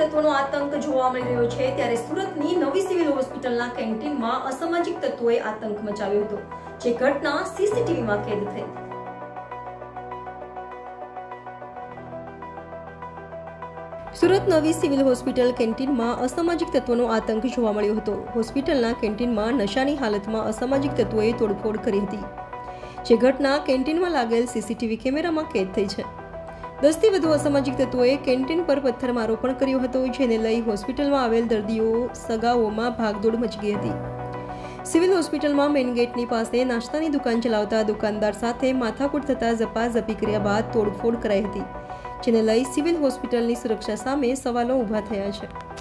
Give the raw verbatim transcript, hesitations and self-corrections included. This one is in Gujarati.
તત્વોનો આતંક જોવા મળી રહ્યો છે ત્યારે સુરતની નવી સિવિલ હોસ્પિટલના કેન્ટીનમાં અસામાજિક તત્વોએ આતંક મચાવ્યો હતો, જે ઘટના સીસીટીવીમાં કેદ થઈ. સુરત નવી સિવિલ હોસ્પિટલ કેન્ટીનમાં અસામાજિક તત્વોનો આતંક જોવા મળ્યો હતો. હોસ્પિટલના કેન્ટીનમાં નશાની હાલતમાં અસામાજિક તત્વોએ તોડફોડ કરી હતી, જે ઘટના કેન્ટીનમાં લાગેલ સીસીટીવી કેમેરામાં કેદ થઈ છે. દસ થી વધુ અસામાજિક તત્વોએ કેન્ટીન પર પથ્થરમારો પણ કર્યો હતો, જેને લઈ હોસ્પિટલમાં આવેલ દર્દીઓ સગાઓમાં ભાગદોડ મચી ગઈ હતી. સિવિલ હોસ્પિટલમાં મેઇન ગેટની પાસે નાસ્તાની દુકાન ચલાવતા દુકાનદાર સાથે માથાકૂટ થતા ઝપાઝપી કર્યા બાદ તોડફોડ કરાઈ હતી, જેને લઈ સિવિલ હોસ્પિટલની સુરક્ષા સામે સવાલો ઊભા થયા છે.